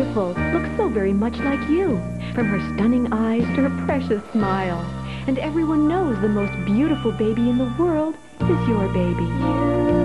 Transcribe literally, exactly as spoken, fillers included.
beautiful, looks so very much like you, from her stunning eyes to her precious smile. And everyone knows the most beautiful baby in the world is your baby.